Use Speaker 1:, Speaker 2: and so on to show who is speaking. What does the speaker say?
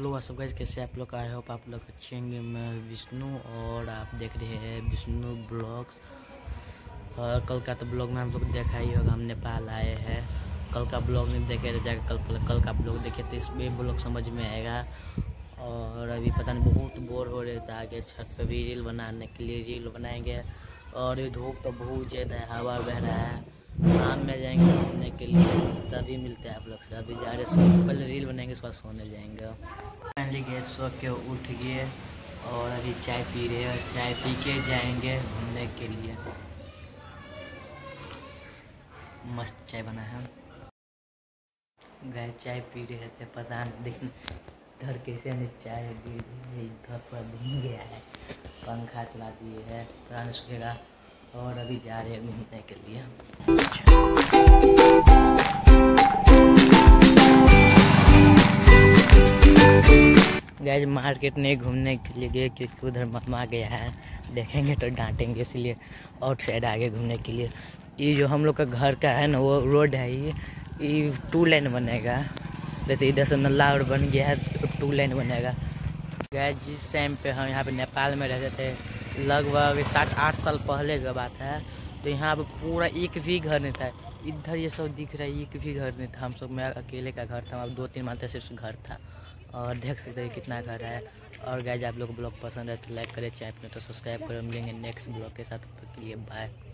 Speaker 1: Hello सब guys, कैसे आप लोग? आए होप आप लोग अच्छे होंगे। मैं विष्णु और आप देख रहे हैं विष्णु ब्लॉग्स। और कल का तो ब्लॉग में हम लोग देखा ही होगा, हम नेपाल आए हैं। कल का ब्लॉग नहीं देखे तो जाकर कल का ब्लॉग देखे तो इसमें ब्लॉग समझ में आएगा। और अभी पता नहीं बहुत बोर हो रहे थे, आगे छत पर भी रील बनाने के लिए रील बनाएंगे। और ये धूप तो बहुत ज़्यादा है, हवा बह रहा है। शाम में जाएंगे घूमने के लिए, तभी मिलते हैं आप लोग से। अभी जा रहे सो, पहले रील बनाएंगे, उसके बाद सोने जाएंगे। फाइनली गए, सो के उठ गए और अभी चाय पी रहे हैं। चाय पी के जाएंगे घूमने के लिए। मस्त चाय बना है। गए चाय पी रहे थे, पता नहीं देखने घर कैसे नहीं चाय गिर रही, इधर पूरा भीग गया है। पंखा चला दिए है, पता नहीं सूखेगा। और अभी जा रहे हैं घूमने के लिए। गाइस मार्केट नहीं घूमने के लिए गए क्योंकि उधर मामा गया है, देखेंगे तो डांटेंगे, इसलिए आउटसाइड आगे घूमने के लिए। ये जो हम लोग का घर का है ना, वो रोड है, ये 2 लेन बनेगा। जैसे इधर से नल्ला रोड बन गया है, 2 लेन बनेगा। गाइस जिस टाइम पे हम यहाँ पे नेपाल में रहते थे, लगभग 7-8 साल पहले की बात है, तो यहाँ पे पूरा एक भी घर नहीं था। इधर ये सब दिख रहा है, एक भी घर नहीं था। हम सब में अकेले का घर था, अब 2-3 माह सिर्फ घर था। और देख सकते हैं कितना घर है। और गाइस आप लोग को ब्लॉग पसंद है तो लाइक करें, चैनल तो सब्सक्राइब करें। मिलेंगे नेक्स्ट ब्लॉग के साथ, के लिए बाय।